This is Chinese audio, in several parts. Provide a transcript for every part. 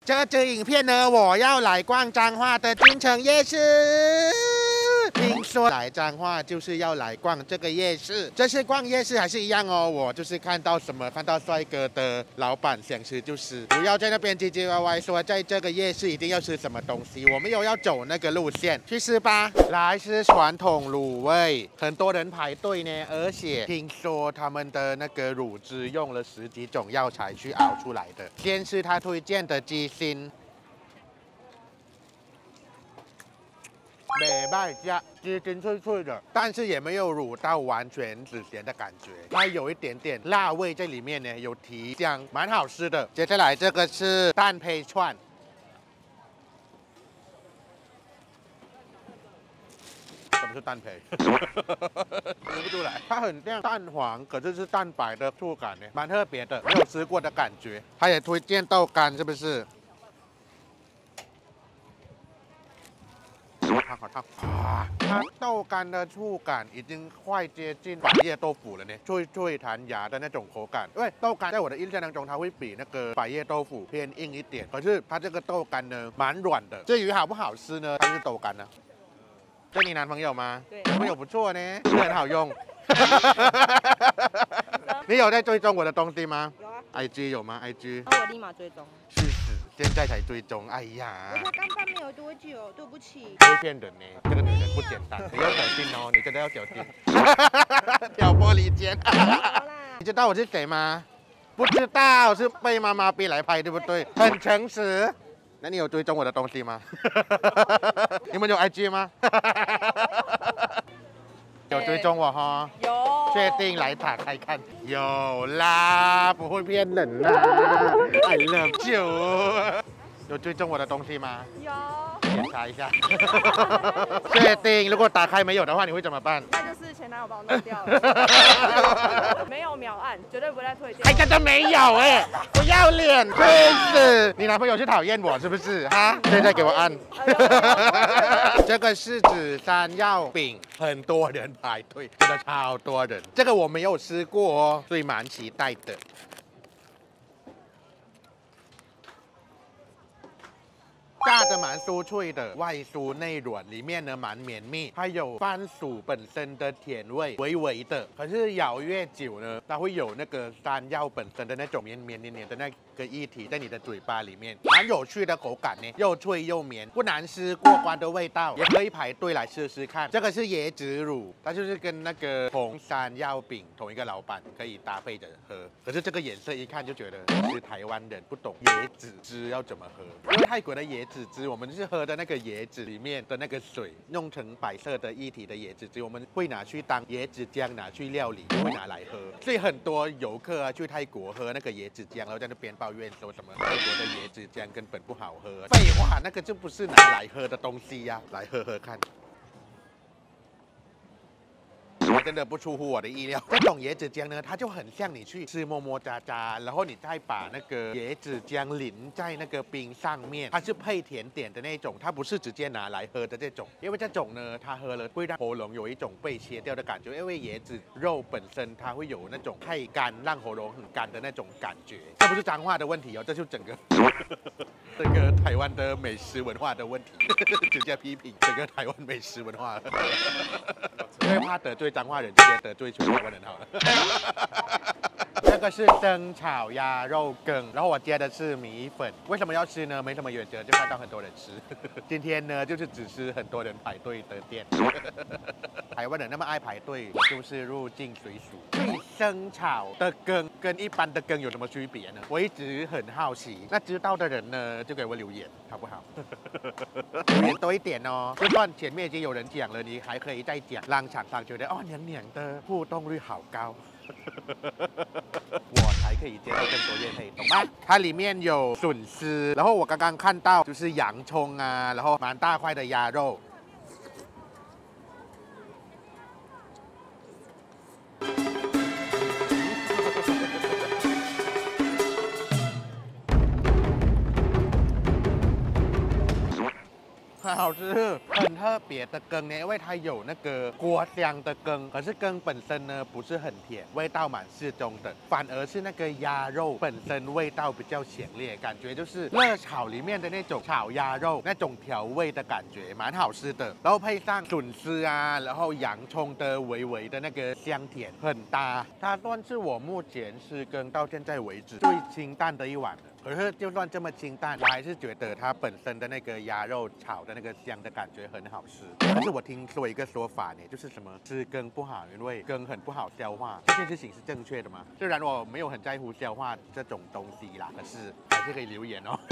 这支影片呢，我要来逛彰化的金城夜市。听说来彰化就是要来逛这个夜市，这次逛夜市还是一样哦。我就是看到什么，看到帅哥的老板想吃就吃，不要在那边唧唧歪歪说在这个夜市一定要吃什么东西。我们有要走那个路线，去吃吧。来吃传统卤味，很多人排队呢，而且听说他们的那个卤汁用了10几种药材去熬出来的。先是他推荐的鸡心。 美麦加鸡筋脆脆的，但是也没有卤到完全死咸的感觉，它有一点点辣味在里面呢，有提香，蛮好吃的。接下来这个是蛋胚串，什么是蛋胚？吃不出来，它很像蛋黄，可是是蛋白的触感呢，蛮特别的，没有吃过的感觉。它也推荐豆干，是不是？ 好烫啊！它豆干的触感已经快接近百叶豆腐了呢，脆脆弹牙的那种口感。因为豆干在我的印象当中，它会比那个百叶豆腐偏硬一点，可是它这个豆干呢，蛮软的。至于好不好吃呢，它是豆干呢。这你男朋友吗？对，男朋友不错呢，是很好用。你有在追踪我的东西吗？有啊。IG 有吗 ？IG。 那我立马追踪。 去死！现在才追踪，哎呀！ 我才刚办没有多久，对不起。 会骗人呢，这个女人不简单，你要小心哦，你真的要小心。挑拨离间。你知道我是谁吗？不知道，是被妈妈逼来拍，对不对？很诚实。那你有追踪我的东西吗？你们有 IG 吗？有追踪我哈？有。确定来打开看？有啦，不会骗人啦。I love you。有追踪我的东西吗？有。检查一下。确定，如果打开没有的话，你会怎么办？ 那就是前男友把我弄掉了。没有秒按，绝对不再退件。 还真的没有哎，不要脸，真是！你男朋友是讨厌我是不是？哈，现在给我按。这个是紫山药饼，很多人排队，真的超多人。这个我没有吃过哦，所以蛮期待的。 炸的蛮酥脆的，外酥内软，里面呢蛮绵密，还有番薯本身的甜味，微微的。可是咬越久呢，它会有那个山药本身的那种绵绵黏黏的那个液体在你的嘴巴里面，蛮有趣的口感呢，又脆又绵，不难吃，过关的味道，也可以排队来试试看。这个是椰子乳，它就是跟那个红山药饼同一个老板，可以搭配着喝。可是这个颜色一看就觉得是台湾人不懂椰子汁要怎么喝，因为泰国的椰子。 汁，我们是喝的那个椰子里面的那个水，弄成白色的液体的椰子汁，我们会拿去当椰子浆，拿去料理，不会拿来喝。所以很多游客啊去泰国喝那个椰子浆，然后在那边抱怨说什么泰国的椰子浆根本不好喝。废话，那个就不是拿来喝的东西呀、来喝喝看。 真的不出乎我的意料，这种椰子浆呢，它就很像你去吃么么喳喳，然后你再把那个椰子浆淋在那个冰上面，它是配甜点的那种，它不是直接拿来喝的这种。因为这种呢，它喝了会让喉咙有一种被切掉的感觉，因为椰子肉本身它会有那种太干，让喉咙很干的那种感觉。这不是脏话的问题哦，这就整个这个台湾的美食文化的问题，直接批评整个台湾美食文化。因为怕得罪脏话人，直接得罪全台湾人好了。这个是蒸炒鸭肉羹，然后我接的是米粉。为什么要吃呢？没什么原则，就看到很多人吃。今天呢，就是只吃很多人排队的店。台湾人那么爱排队，就是入境随俗。生炒的羹跟一般的羹有什么区别呢？我一直很好奇。那知道的人呢，就给我留言，好不好？留言多一点哦。就算前面已经有人讲了，你还可以再讲，让厂商觉得哦，娘娘的互动率好高。我才可以接到更多业配，懂吗？它里面有笋丝，然后我刚刚看到就是洋葱啊，然后蛮大块的鸭肉。 很好吃，很特别的羹呢，因为它有那个锅香的羹，可是羹本身呢不是很甜，味道蛮适中的，反而是那个鸭肉本身味道比较强烈，感觉就是热炒里面的那种炒鸭肉那种调味的感觉，蛮好吃的。然后配上笋丝啊，然后洋葱的微微的那个香甜，很搭。它算是我目前吃羹到现在为止最清淡的一碗了。可是就算这么清淡，我还是觉得它本身的那个鸭肉炒的那个香的感觉很好吃。但是我听说一个说法呢，就是什么吃羹不好，因为羹很不好消化。这件事情是正确的吗？虽然我没有很在乎消化这种东西啦，可是还是可以留言哦。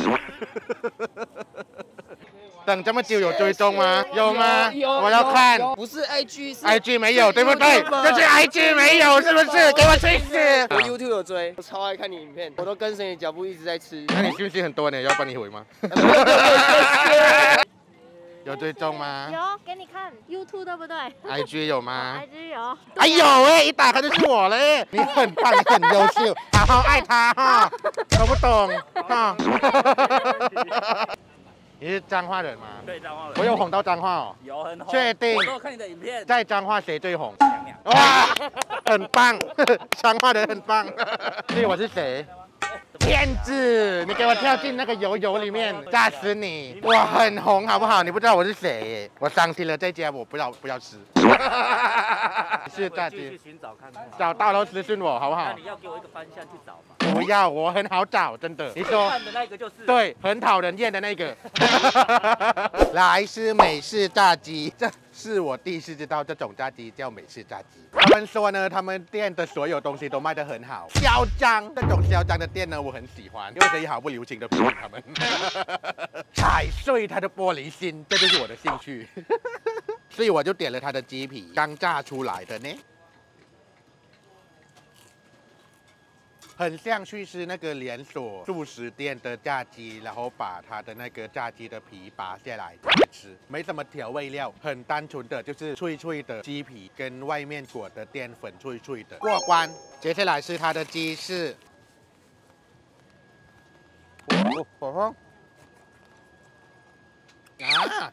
等这么久有追踪吗？有吗？我要看。 不是 IG， 是 IG 没有，对不对？就是 IG 没有，是不是？给我去死！ 我 YouTube 有追，我超爱看你影片，我都跟随你脚步一直在吃。 那你讯息很多呢，要帮你回吗？有追踪吗？ 有，给你看 YouTube 对不对 ？IG 有吗？ ？IG 有。 哎有哎，一打开就是我嘞！你很棒，你很优秀，好好爱他哈，懂不懂？哈。你是彰化人吗？ 对，彰化人。 我有红到彰化哦。 有很红。 确定？ 我都有看你的影片。 在彰化谁最红？ 娘娘。 哇，很棒，彰化人很棒。所以我是谁？骗子！你给我跳进那个油里面，炸死你！我很红，好不好？你不知道我是谁？我伤心了，在家我不要吃。是炸鸡。 去寻找看看。 找到了私信我，好不好？ 那你要给我一个方向去找吧。 不要，我很好找，真的。你说看的那个就是。 对，很讨人厌的那个。来是美式炸鸡，这是我第一次知道这种炸鸡叫美式炸鸡。他们说呢，他们店的所有东西都卖得很好，嚣张。这种嚣张的店呢，我很喜欢，因为可以毫不留情的批评他们，踩碎他的玻璃心，这就是我的兴趣。所以我就点了他的鸡皮，刚炸出来的呢。很像去吃那个连锁素食店的炸鸡，然后把它的那个炸鸡的皮拔下来吃，没什么调味料，很单纯的就是脆脆的鸡皮跟外面裹的淀粉脆脆的。过关。接下来是它的鸡翅，啊，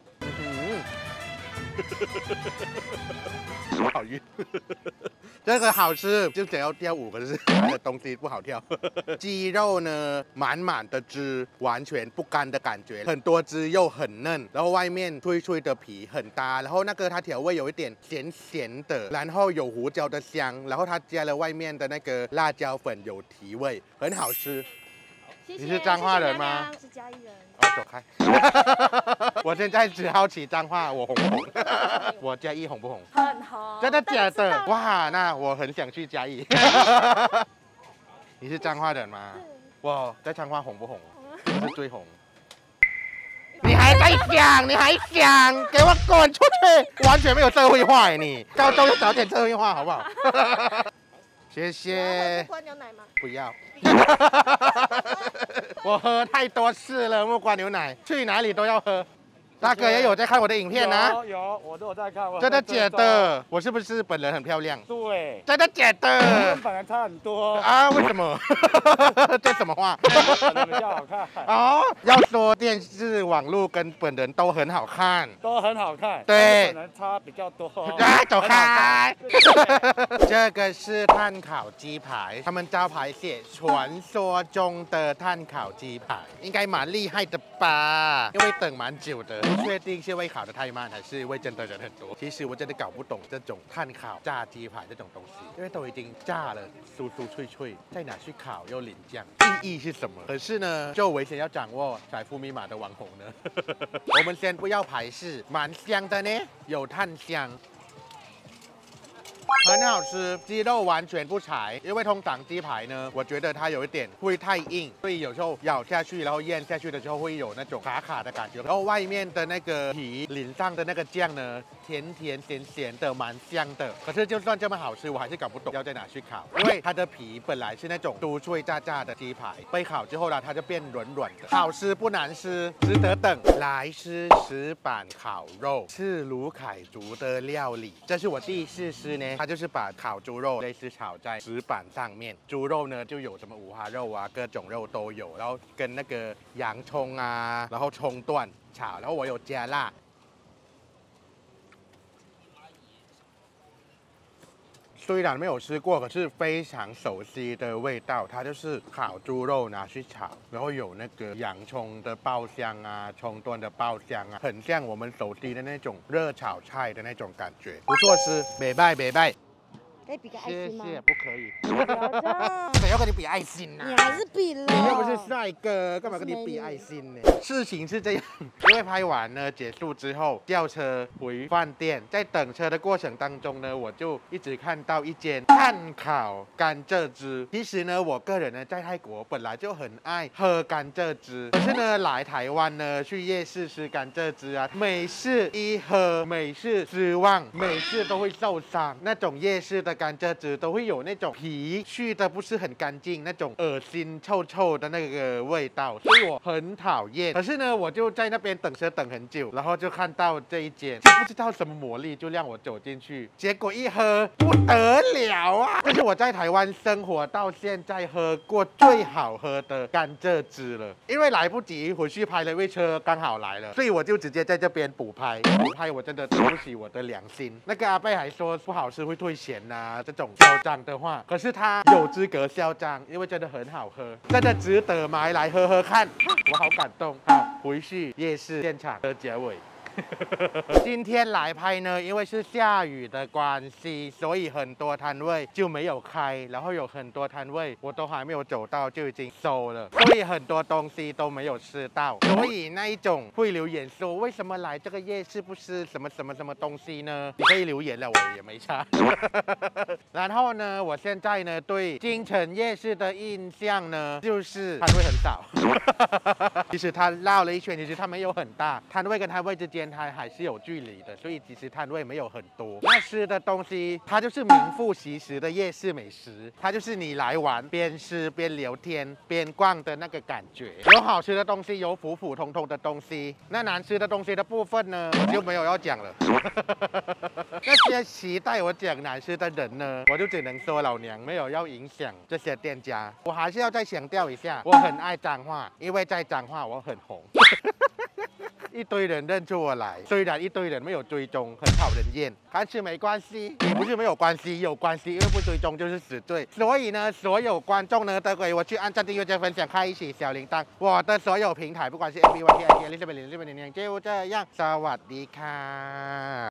好晕。这个好吃，就只要跳舞，可是它的东西不好跳。鸡肉呢，满满的汁，完全不干的感觉，很多汁又很嫩，然后外面脆脆的皮很搭，然后那个它调味有一点咸咸的，然后有胡椒的香，然后它加了外面的那个辣椒粉有提味，很好吃。 谢谢。 你是彰化人吗？ 是嘉义人。 走开！我现在只好奇彰化，我红不红？我嘉义红不红？ 很红。 真的假的？哇，那我很想去嘉义。你是彰化人吗？我在彰化红不红？是不是最红？你还在想？你还想？给我滚出去！完全没有社会化哎，你高中要早点社会化好不好？谢谢。 木瓜牛奶吗？ 不要。我喝太多次了，木瓜牛奶，去哪里都要喝。大哥也有在看我的影片呢？ 有，我都有在看。 真的假的？我是不是本人很漂亮？ 对。 真的假的？ 本人差很多啊？为什么？这什么话？ 本人比较好看。 哦，要说电视、网络跟本人都很好看， 都很好看。 对， 本人差比较多。 啊，走开！这个是炭烤鸡排，他们招牌写传说中的炭烤鸡排，应该蛮厉害的吧？因为等蛮久的。不确定是因为烤得太慢，还是因为真的人很多。其实我真的搞不懂这种炭烤炸鸡排这种东西，因为都已经炸了，酥酥脆脆，再拿去烤又淋酱，意义是什么？可是呢，就危险要掌握财富密码的网红呢。我们先不要排斥，蛮香的呢，有炭香。很好吃，鸡肉完全不柴，因为通常鸡排呢，我觉得它有一点会太硬，所以有时候咬下去，然后咽下去的时候会有那种卡卡的感觉。然后外面的那个皮淋上的那个酱呢，甜甜咸咸的，蛮香的。可是就算这么好吃，我还是搞不懂要在哪去烤，因为它的皮本来是那种酥脆炸炸的鸡排，被烤之后呢，它就变软软的，好吃不难吃，值得等。来吃石板烤肉，是卢凯族的料理，这是我第一次吃呢。 它就是把烤猪肉类似炒在石板上面，猪肉呢就有什么五花肉啊，各种肉都有，然后跟那个洋葱啊，然后葱段炒，然后我有加辣。虽然没有吃过，可是非常熟悉的味道。它就是烤猪肉拿去炒，然后有那个洋葱的爆香啊，葱段的爆香啊，很像我们熟悉的那种热炒菜的那种感觉，不错吃，美拜美拜。 可以比个爱心吗？ 谢谢，不可以。 不要这样。 谁要跟你比爱心呢、 你还是比了。 你又不是帅哥，干嘛跟你比爱心呢？事情是这样，因为拍完呢结束之后，叫车回饭店，在等车的过程当中呢，我就一直看到一间炭烤甘蔗汁。其实呢，我个人呢在泰国本来就很爱喝甘蔗汁，可是呢来台湾呢去夜市吃甘蔗汁啊，每次一喝，每次失望，每次都会受伤。那种夜市的甘蔗汁都会有那种皮去的不是很干净，那种恶心臭臭的那个味道，所以我很讨厌。可是呢，我就在那边等车等很久，然后就看到这一间，就不知道什么魔力，就让我走进去，结果一喝不得了啊！这是我在台湾生活到现在喝过最好喝的甘蔗汁了。因为来不及回去拍了，因为车刚好来了，所以我就直接在这边补拍。补拍我真的对不起我的良心。那个阿贝还说不好吃会退钱呐、这种嚣张的话，可是他有资格嚣张，因为真的很好喝，真的值得买来喝喝看。我好感动。好，回去夜市现场的结尾。今天来拍呢，因为是下雨的关系，所以很多摊位就没有开，然后有很多摊位我都还没有走到就已经收了，所以很多东西都没有吃到。所以那一种会留言说为什么来这个夜市不吃什么什么什么东西呢？你可以留言了，我也没差。然后呢，我现在呢对京城夜市的印象呢，就是摊位很少。其实它绕了一圈，其实它没有很大，摊位跟摊位之间它还是有距离的，所以其实摊位没有很多。那吃的东西，它就是名副其实的夜市美食，它就是你来玩边吃边聊天边逛的那个感觉。有好吃的东西，有普普通通的东西。那难吃的东西的部分呢，我就没有要讲了。那些期待我讲难吃的人呢，我就只能说老娘没有要影响这些店家。我还是要再强调一下，我很爱彰化，因为在彰化我很红。一堆人认出我来，虽然一堆人没有追踪，很讨人厌，但是没关系，也不是没有关系，有关系，因为不追踪就是死罪。所以呢，所有观众呢都给我去按赞、订阅、加分享、开启小铃铛。我的所有平台，不管是 FB、YT、IG、Elizabeth、就这样。สวัสดีค่ะ